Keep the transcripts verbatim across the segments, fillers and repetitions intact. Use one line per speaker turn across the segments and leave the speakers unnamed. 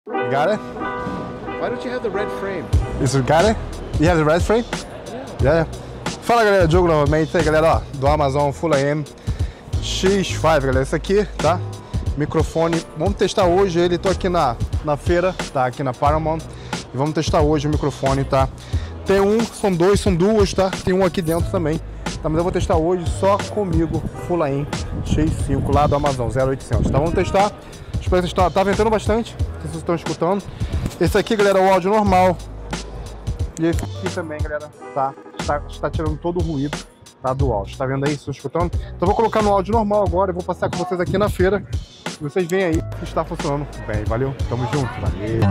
You got it?
Why don't you have the red frame?
Is you got it? You have the red frame? Yeah. yeah. Fala galera, Diogo novamente aí galera, ó, do Amazon Full A M X cinco, galera, esse aqui, tá? Microfone, vamos testar hoje ele, tô aqui na, na feira, tá? Aqui na Paramount, e vamos testar hoje o microfone, tá? Tem um, são dois, são duas, tá? Tem um aqui dentro também, tá? Mas eu vou testar hoje só comigo, Full A M X cinco, lá do Amazon, zero oitocentos, tá? Vamos testar, espero que está, tá ventando bastante, não sei se vocês estão escutando. Esse aqui, galera, é o áudio normal, e esse aqui também, galera, tá? Está, está tirando todo o ruído, tá, do áudio, tá vendo aí? Vocês estão escutando? Então eu vou colocar no áudio normal agora e vou passar com vocês aqui na feira. E vocês veem aí que está funcionando bem, valeu? Tamo junto, valeu!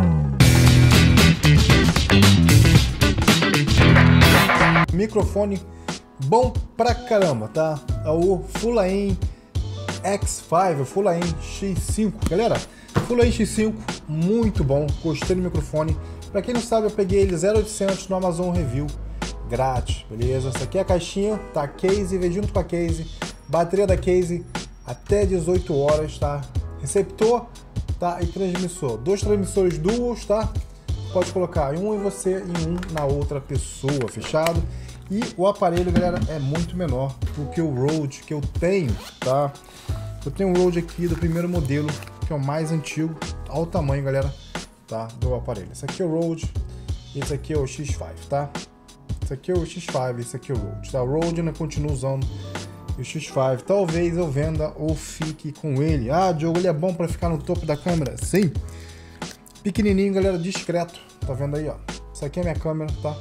Microfone bom pra caramba, tá? É o Full A M X cinco, Full A M X cinco, galera. Full A M X cinco, muito bom, gostei do microfone. Pra quem não sabe, eu peguei ele zero oitocentos no Amazon Review, grátis, beleza? Essa aqui é a caixinha, tá? Case, veio junto com a case, bateria da case até dezoito horas, tá? Receptor, tá? E transmissor, dois transmissores duals, tá? Pode colocar um em você e um na outra pessoa, fechado? E o aparelho, galera, é muito menor do que o Rode que eu tenho, tá? Eu tenho um Rode aqui do primeiro modelo, que é o mais antigo, ao tamanho, galera, tá? Do aparelho. Esse aqui é o Rode, esse aqui é o X cinco, tá? Esse aqui é o X cinco, esse aqui é o Rode, tá? O Rode eu não continuo usando o X cinco, talvez eu venda ou fique com ele. Ah, Diogo, ele é bom para ficar no topo da câmera? Sim. Pequenininho, galera, discreto, tá vendo aí, ó? Essa aqui é a minha câmera, tá?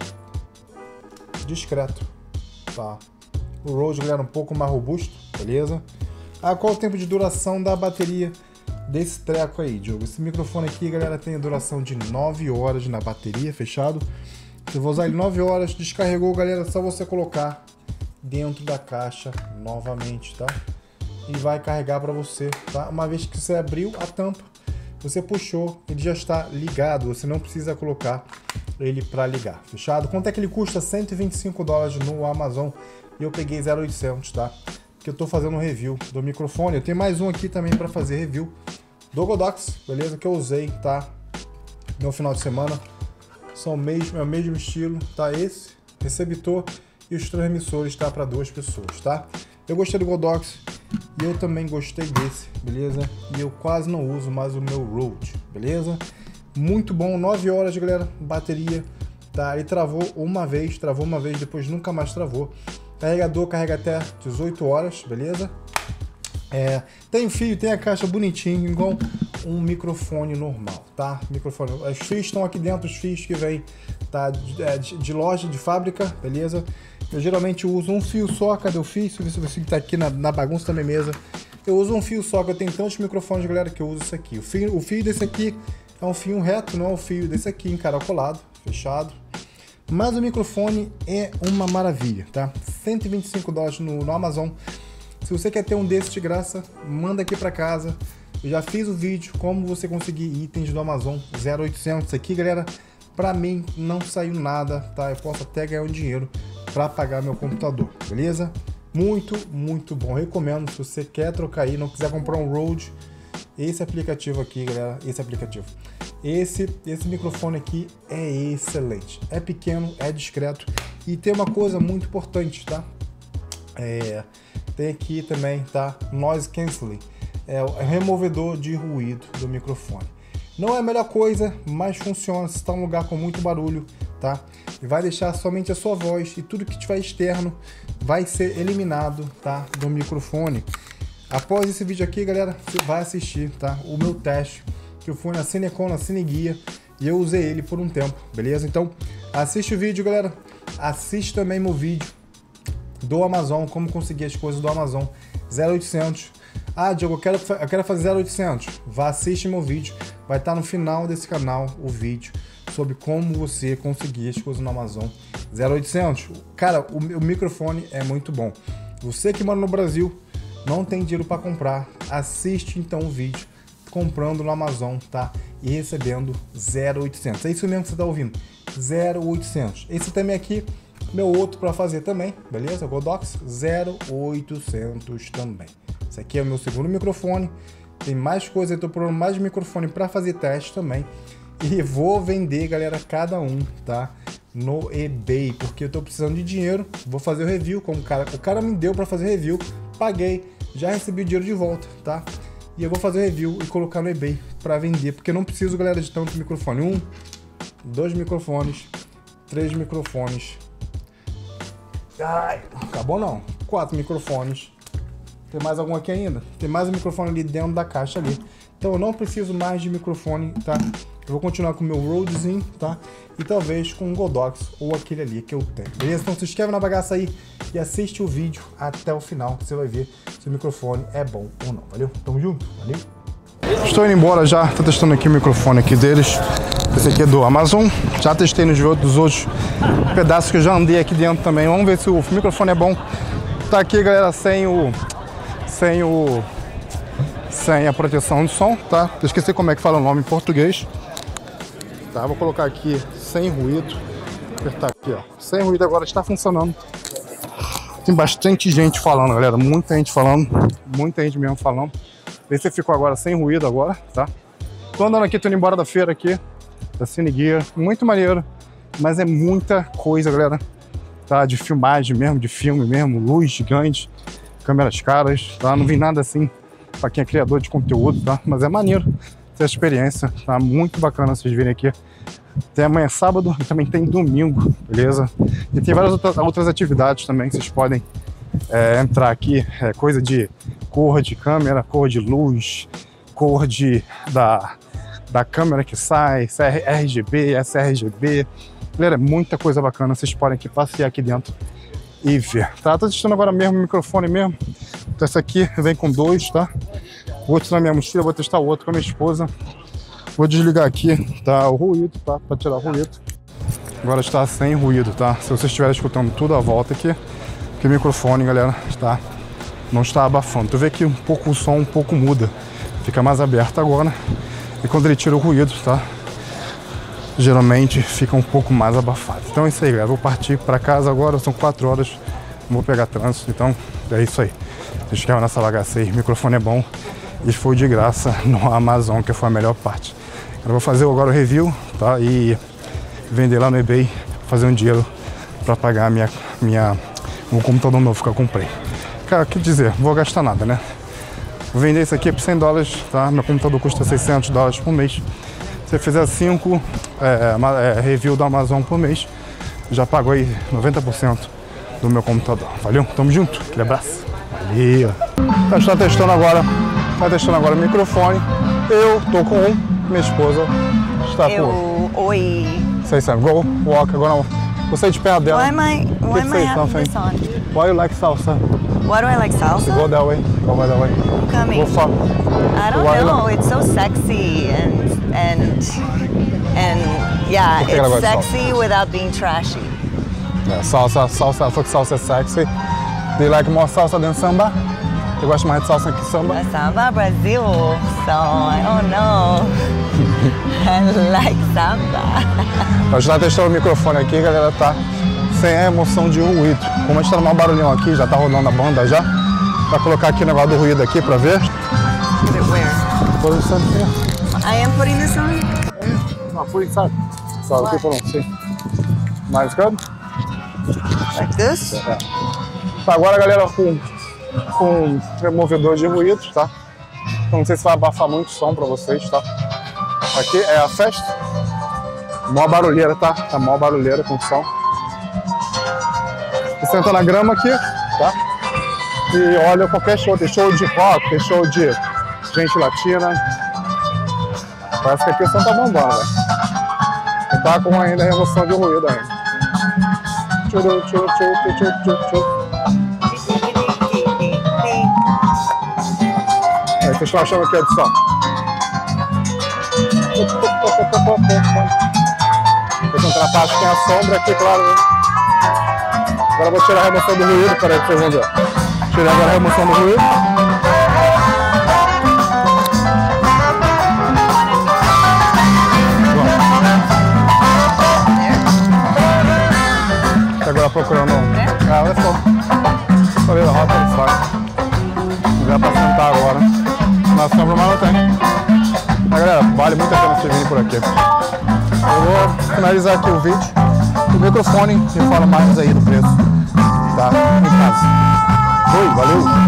Discreto, tá? O Rode, galera, um pouco mais robusto, beleza? Ah, qual o tempo de duração da bateria desse treco aí, Diogo? Esse microfone aqui, galera, tem a duração de nove horas na bateria, fechado? Eu vou usar ele nove horas, descarregou, galera, é só você colocar dentro da caixa novamente, tá? E vai carregar para você, tá? Uma vez que você abriu a tampa, você puxou, ele já está ligado, você não precisa colocar ele para ligar, fechado? Quanto é que ele custa? cento e vinte e cinco dólares no Amazon, e eu peguei zero oitocentos, tá? Que eu tô fazendo um review do microfone. Eu tenho mais um aqui também para fazer review do Godox, beleza? Que eu usei, tá? No final de semana. São o mesmo, é o mesmo estilo, tá? Esse receptor e os transmissores, tá? Para duas pessoas, tá? Eu gostei do Godox e eu também gostei desse, beleza? E eu quase não uso mais o meu Rode, beleza? Muito bom, nove horas, galera, bateria, tá? Ele travou uma vez, travou uma vez, depois nunca mais travou. Carregador carrega até dezoito horas, beleza? É, tem fio, tem a caixa bonitinho, igual um microfone normal, tá? Microfone, os fios estão aqui dentro, os fios que vem, tá? De, de, de loja, de fábrica, beleza? Eu geralmente uso um fio só, cadê o fio? Se você tá aqui na, na bagunça da minha mesa, eu uso um fio só, que eu tenho tantos microfones, galera, que eu uso isso aqui. O fio, o fio desse aqui é um fio reto, não é o fio desse aqui encaracolado, fechado. Mas o microfone é uma maravilha, tá? cento e vinte e cinco dólares no, no Amazon. Se você quer ter um desses de graça, manda aqui para casa. Eu já fiz o vídeo como você conseguir itens do Amazon zero oitocentos. Isso aqui, galera, para mim não saiu nada, tá? Eu posso até ganhar um dinheiro para pagar meu computador, beleza? Muito, muito bom. Recomendo, se você quer trocar aí, não quiser comprar um Rode, esse aplicativo aqui, galera, esse aplicativo. Esse, esse microfone aqui é excelente. É pequeno, é discreto e tem uma coisa muito importante, tá? É, tem aqui também, tá? Noise Cancelling. É o removedor de ruído do microfone. Não é a melhor coisa, mas funciona se está em um lugar com muito barulho, tá? E vai deixar somente a sua voz e tudo que tiver externo vai ser eliminado, tá? Do microfone. Após esse vídeo aqui, galera, você vai assistir, tá? O meu teste, que eu fui na Cinecon, na Cineguia, e eu usei ele por um tempo, beleza? Então, assiste o vídeo, galera. Assiste também meu vídeo do Amazon, como conseguir as coisas do Amazon zero oitocentos. Ah, Diogo, eu quero, eu quero fazer zero oitocentos. Vá, assiste meu vídeo. Vai estar no final desse canal o vídeo sobre como você conseguir as coisas no Amazon zero oitocentos. Cara, o, o microfone é muito bom. Você que mora no Brasil, não tem dinheiro para comprar, assiste então o vídeo comprando no Amazon, tá? E recebendo zero oitocentos. É isso mesmo que você tá ouvindo, zero oitocentos. Esse também aqui, meu outro para fazer também, beleza? Godox zero oitocentos também. Esse aqui é o meu segundo microfone Tem mais coisa, eu tô procurando mais microfone para fazer teste também. E vou vender, galera, cada um, tá? No eBay, porque eu tô precisando de dinheiro. Vou fazer o review, como o cara, o cara me deu para fazer review, paguei, já recebi o dinheiro de volta, tá? E eu vou fazer o review e colocar no eBay para vender, porque eu não preciso, galera, de tanto microfone. Um, dois microfones, três microfones. Ai, acabou não. Quatro microfones. Tem mais algum aqui ainda? Tem mais um microfone ali dentro da caixa ali. Então eu não preciso mais de microfone, tá? Eu vou continuar com o meu Rodezinho, tá? E talvez com um Godox ou aquele ali que eu tenho, beleza? Então se inscreve na bagaça aí e assiste o vídeo até o final, que você vai ver se o microfone é bom ou não, valeu? Tamo junto, valeu? Estou indo embora já, tô testando aqui o microfone aqui deles. Esse aqui é do Amazon, já testei nos outros, outros pedaços que eu já andei aqui dentro também. Vamos ver se o microfone é bom. Tá aqui, galera, sem o... sem o... sem a proteção de som, tá? Eu esqueci como é que fala o nome em português. Tá, vou colocar aqui sem ruído. Vou apertar aqui, ó. Sem ruído agora está funcionando. Tem bastante gente falando, galera. Muita gente falando. Muita gente mesmo falando. Vê se ficou agora sem ruído agora, tá? Tô andando aqui, tô indo embora da feira aqui. Da Cine Gear. Muito maneiro. Mas é muita coisa, galera. Tá? De filmagem mesmo, de filme mesmo. Luz gigante. Câmeras caras, tá? Não vi nada assim pra quem é criador de conteúdo, tá? Mas é maneiro essa experiência, tá? Muito bacana vocês virem aqui. Tem amanhã sábado e também tem domingo, beleza? E tem várias outras atividades também que vocês podem é, entrar aqui. É coisa de cor de câmera, cor de luz, cor de, da, da câmera que sai, R G B, S R G B. Galera, é muita coisa bacana, vocês podem aqui passear aqui dentro e ver, tá? Tô testando agora mesmo o microfone mesmo. Então esse aqui vem com dois, tá? O outro na minha mochila, vou testar o outro com a minha esposa. Vou desligar aqui, tá? O ruído, tá? Pra tirar o ruído. Agora está sem ruído, tá? Se vocês estiverem escutando tudo à volta aqui, porque o microfone, galera, está, não está abafando. Tu vê que um pouco o som um pouco muda. Fica mais aberto agora. E quando ele tira o ruído, tá? Geralmente fica um pouco mais abafado. Então é isso aí, galera. Vou partir para casa agora, são quatro horas. Vou pegar trânsito, então é isso aí. Se inscreve nessa bagaça aí, o microfone é bom. E foi de graça no Amazon, que foi a melhor parte. Eu vou fazer agora o review, tá? E vender lá no eBay, fazer um dinheiro para pagar minha, minha, um computador novo que eu comprei. Cara, quer dizer, não vou gastar nada, né? Vou vender isso aqui por cem dólares, tá? Meu computador custa seiscentos dólares por mês. Se você fizer cinco é, é, review do Amazon por mês, já pagou aí noventa por cento do meu computador. Valeu? Tamo junto. Aquele abraço. Valeu. Então, a gente tá testando agora, tá testando agora o microfone. Eu tô com um, minha esposa está
Eu,
com
oi.
Say something. Go, walk. Agora você de perto dela.
Why am I, why am I
say
having
something.
this on?
Why you like salsa?
Why do I like salsa?
Go that way. Go by that way.
Coming.
Go far.
I don't
Why you
know.
like-
It's so sexy and and and yeah,
Por que ela
it's
gosta de
sexy without being trashy.
Yeah, salsa, salsa. I thought salsa is sexy. Do you like more salsa than samba? Você gosta mais de salsa que samba?
But samba Brazil, so I don't know. I like samba.
A gente tá testando o microfone aqui, galera, tá sem a emoção de ruído. Como a gente tá no maior barulhão aqui, já tá rodando a banda já. Vai colocar aqui o negócio do ruído aqui pra ver.
Put it where?
Posição aqui.
I am putting this on?
Não, por inside. Só aqui pra não see. Mais good?
Like this?
Tá, agora, galera, com, com removedor de ruídos, tá? Então, não sei se vai abafar muito o som pra vocês, tá? Aqui é a festa. Mó barulheira, tá? Tá mó barulheira com som. E senta na grama aqui, tá? E olha qualquer show. Tem show de rock, tem show de gente latina. Parece que aqui o som tá bombando, velho. E tá com ainda remoção de ruído ainda. Tchuru, tchuru, tchuru, tchuru, tchuru, tchuru. Aí, vocês estão achando aqui a edição? Vou entrar na parte que tem a sombra aqui, claro, né? Agora eu vou tirar a remoção do ruído, peraí que vocês vão ver. Tirei agora a remoção do ruído. Agora procurando. Ah, olha só. Falei da rota do saco. Não vai pra sentar agora. Na sombra, mas não vale muito a pena vocês virem por aqui. Eu vou finalizar aqui o vídeo. O microfone e falo mais aí do preço. Tá? Em casa. Oi, valeu!